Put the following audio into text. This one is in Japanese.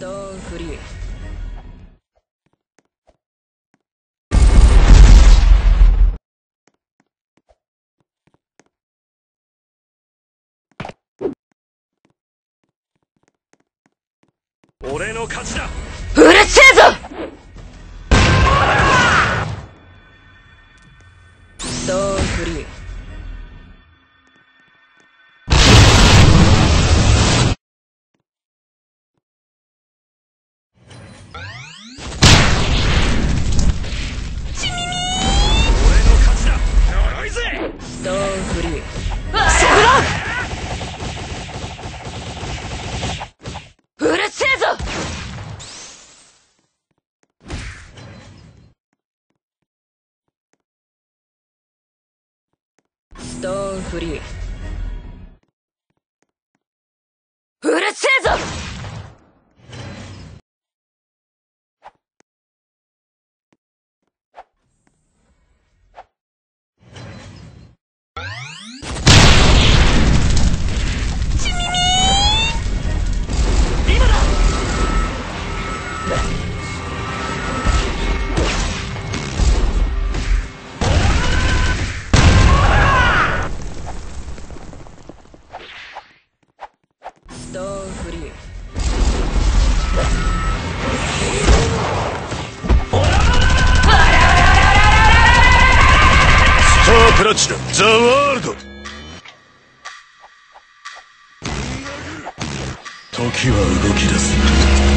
トーンフリー。 俺の勝ちだ。 うるせえぞ。ストーンフリー。 俺の勝ちだ。呪いぜ。 ストーンフリー。 そこだ。 うるせえぞ。ストーンフリー。うるせえぞ。 今だ。 ストーンフリー。 スタープラチナザワールド。時は動き出す。